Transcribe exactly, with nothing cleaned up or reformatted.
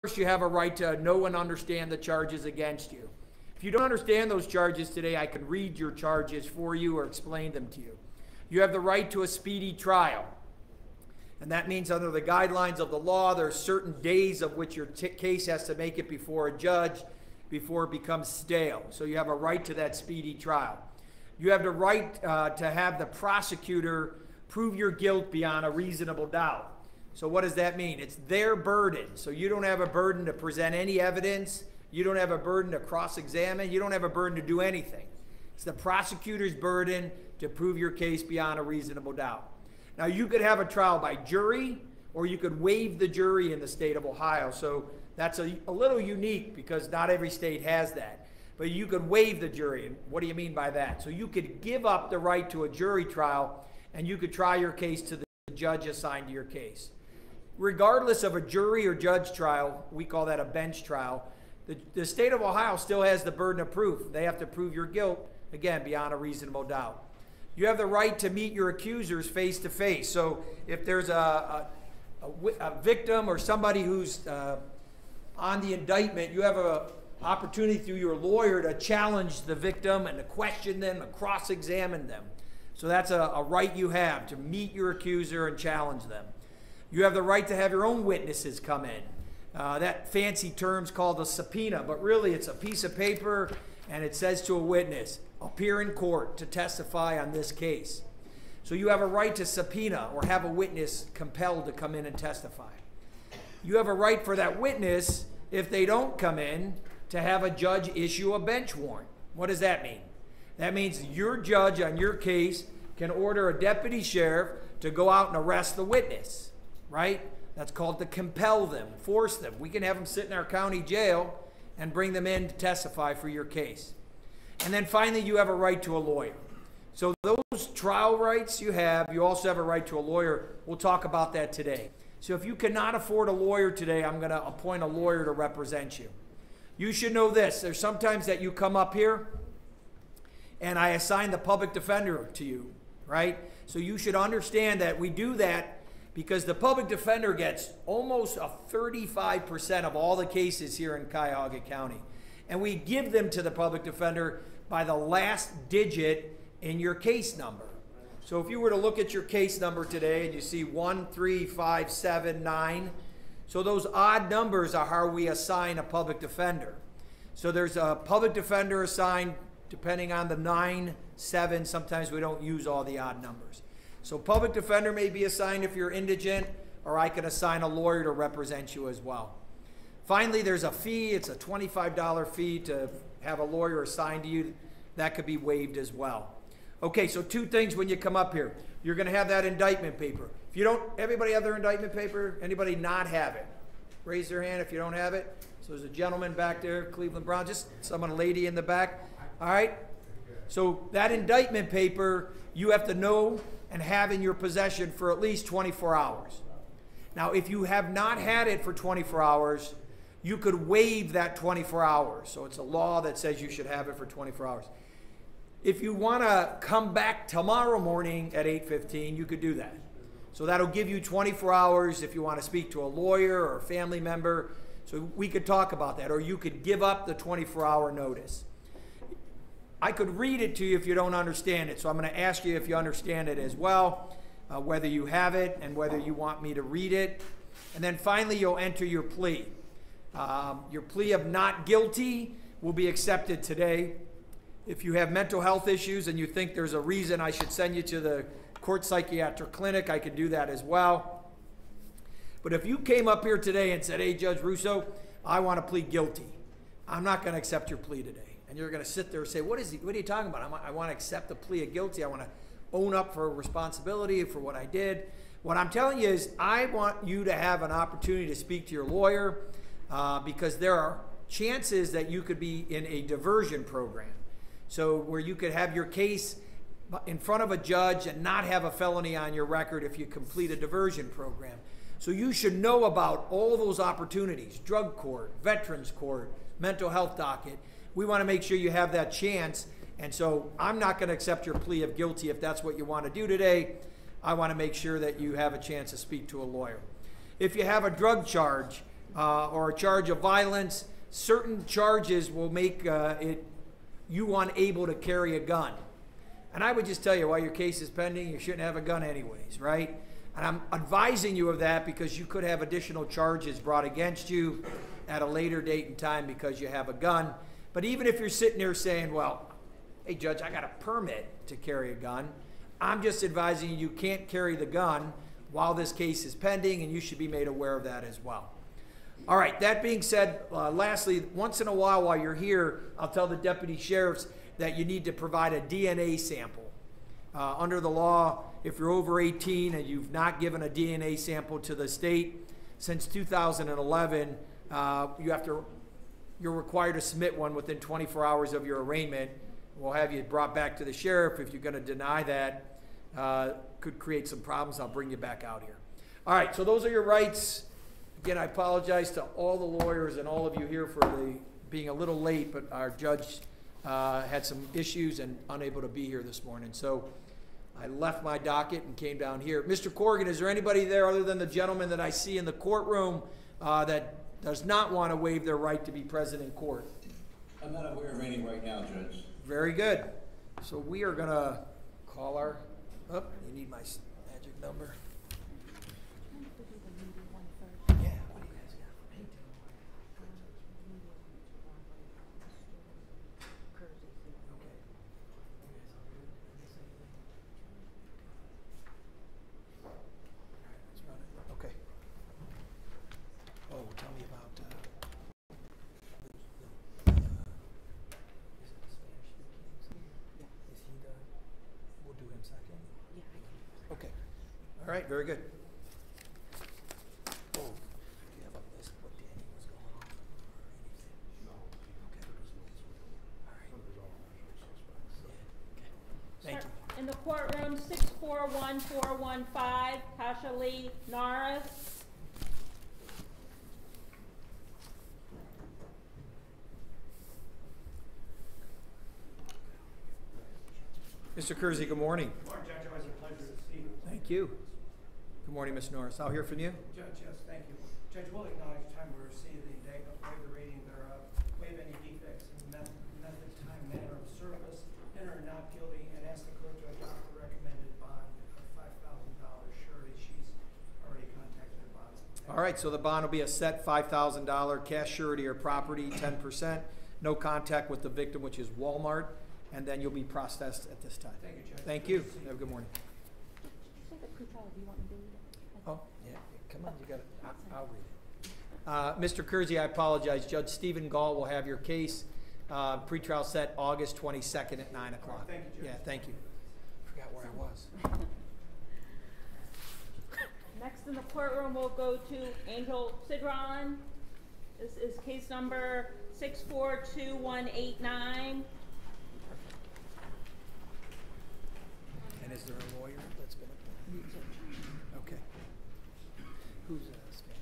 you have a right to know and understand the charges against you. If you don't understand those charges today, I can read your charges for you or explain them to you. You have the right to a speedy trial. And that means under the guidelines of the law, there are certain days of which your t- case has to make it before a judge before it becomes stale. So you have a right to that speedy trial. You have the right uh, to have the prosecutor prove your guilt beyond a reasonable doubt. So what does that mean? It's their burden. So you don't have a burden to present any evidence. You don't have a burden to cross-examine. You don't have a burden to do anything. It's the prosecutor's burden to prove your case beyond a reasonable doubt. Now, you could have a trial by jury, or you could waive the jury in the state of Ohio. So that's a, a little unique because not every state has that. But you could waive the jury. And what do you mean by that? So you could give up the right to a jury trial, and you could try your case to the judge assigned to your case. Regardless of a jury or judge trial, we call that a bench trial, the, the state of Ohio still has the burden of proof. They have to prove your guilt, again, beyond a reasonable doubt. You have the right to meet your accusers face to face. So if there's a, a, a, a victim or somebody who's uh, on the indictment, you have an opportunity through your lawyer to challenge the victim and to question them and cross-examine them. So that's a, a right you have, to meet your accuser and challenge them. You have the right to have your own witnesses come in. Uh, that fancy term's called a subpoena, but really it's a piece of paper and it says to a witness, appear in court to testify on this case. So you have a right to subpoena or have a witness compelled to come in and testify. You have a right for that witness, if they don't come in, to have a judge issue a bench warrant. What does that mean? That means your judge on your case can order a deputy sheriff to go out and arrest the witness. Right? That's called to compel them, force them. We can have them sit in our county jail and bring them in to testify for your case. And then finally, you have a right to a lawyer. So those trial rights you have, you also have a right to a lawyer. We'll talk about that today. So if you cannot afford a lawyer today, I'm going to appoint a lawyer to represent you. You should know this. There's sometimes that you come up here and I assign the public defender to you, right? So you should understand that we do that because the public defender gets almost a thirty-five percent of all the cases here in Cuyahoga County. And we give them to the public defender by the last digit in your case number. So if you were to look at your case number today and you see one, three, five, seven, nine, so those odd numbers are how we assign a public defender. So there's a public defender assigned depending on the nine, seven, sometimes we don't use all the odd numbers. So public defender may be assigned if you're indigent, or I can assign a lawyer to represent you as well. Finally, there's a fee. It's a twenty-five dollar fee to have a lawyer assigned to you. That could be waived as well. Okay, so two things when you come up here. You're going to have that indictment paper. If you don't, everybody have their indictment paper? Anybody not have it? Raise their hand if you don't have it. So there's a gentleman back there, Cleveland Brown, just someone, a lady in the back. All right? So that indictment paper, you have to know and have in your possession for at least twenty-four hours. Now, if you have not had it for twenty-four hours, you could waive that twenty-four hours. So it's a law that says you should have it for twenty-four hours. If you want to come back tomorrow morning at eight fifteen, you could do that. So that'll give you twenty-four hours if you want to speak to a lawyer or a family member. So we could talk about that. Or you could give up the twenty-four hour notice. I could read it to you if you don't understand it. So I'm going to ask you if you understand it as well, uh, whether you have it and whether you want me to read it. And then finally, you'll enter your plea. Um, your plea of not guilty will be accepted today. If you have mental health issues and you think there's a reason I should send you to the court psychiatric clinic, I could do that as well. But if you came up here today and said, hey, Judge Russo, I want to plead guilty, I'm not going to accept your plea today. And you're going to sit there and say, what is he, what are you talking about? I want to accept the plea of guilty. I want to own up for responsibility for what I did. What I'm telling you is I want you to have an opportunity to speak to your lawyer uh, because there are chances that you could be in a diversion program. So where you could have your case in front of a judge and not have a felony on your record if you complete a diversion program. So you should know about all those opportunities, drug court, veterans court, mental health docket. We want to make sure you have that chance. And so I'm not going to accept your plea of guilty if that's what you want to do today. I want to make sure that you have a chance to speak to a lawyer. If you have a drug charge, uh, or a charge of violence, certain charges will make uh, it you unable to carry a gun. And I would just tell you, while your case is pending, you shouldn't have a gun anyways, right? And I'm advising you of that because you could have additional charges brought against you at a later date and time because you have a gun. But even if you're sitting there saying, well, hey, Judge, I got a permit to carry a gun, I'm just advising you you can't carry the gun while this case is pending, and you should be made aware of that as well. All right, that being said, uh, lastly, once in a while while you're here, I'll tell the deputy sheriffs that you need to provide a D N A sample. Uh, under the law, if you're over eighteen and you've not given a D N A sample to the state since two thousand eleven, uh, you have to, you're required to submit one within twenty-four hours of your arraignment. We'll have you brought back to the sheriff. If you're going to deny that, uh, could create some problems. I'll bring you back out here. All right, so those are your rights. Again, I apologize to all the lawyers and all of you here for the being a little late, but our judge uh, had some issues and unable to be here this morning. So I left my docket and came down here. Mister Corrigan, is there anybody there other than the gentleman that I see in the courtroom uh, that does not want to waive their right to be present in court? I'm not aware of any right now, Judge. Very good. So we are going to call our, oh, you need my magic number. Yeah, what do you guys got for me? Okay. Okay. Oh, tell me about uh, the, the, uh, is it the Spanish speaking? Yeah. Is he the, we'll do him second? Yeah. Okay. All right, very good. Oh, do you have a list of what Danny was going on or anything? No. Okay. All right. Yeah. Okay. Thank you. In the courtroom, six four one four one five, Kasha Lee Norris. Mister Kersey, good morning. Good morning, Judge. Always a pleasure to see you. Thank you. Good morning, Miz Norris. I'll hear from you. Judge, yes, thank you. Judge, we'll acknowledge time we receive the indictment, waive the reading thereof, waive any defects in the method, method, time, manner of service, enter not guilty, and ask the court to adopt the recommended bond of five thousand dollars surety. She's already contacted the bond. All right, so the bond will be a set five thousand dollars cash surety or property, ten percent. No contact with the victim, which is Walmart, and then you'll be processed at this time. Thank you, Judge. Thank you. Have a good morning. Say the pre-trial, do you want me to read it? Oh, yeah, come on, you got it. I'll, I'll read it. Uh, Mister Kersey, I apologize. Judge Stephen Gall will have your case. Uh, pretrial set August twenty-second at nine o'clock. Thank you, Judge. Yeah, thank you. Forgot where I was. Next in the courtroom, we'll go to Angel Sidron. This is case number six four two one eight nine. And is there a lawyer that's been appointed? Okay. Who's uh, Spanish?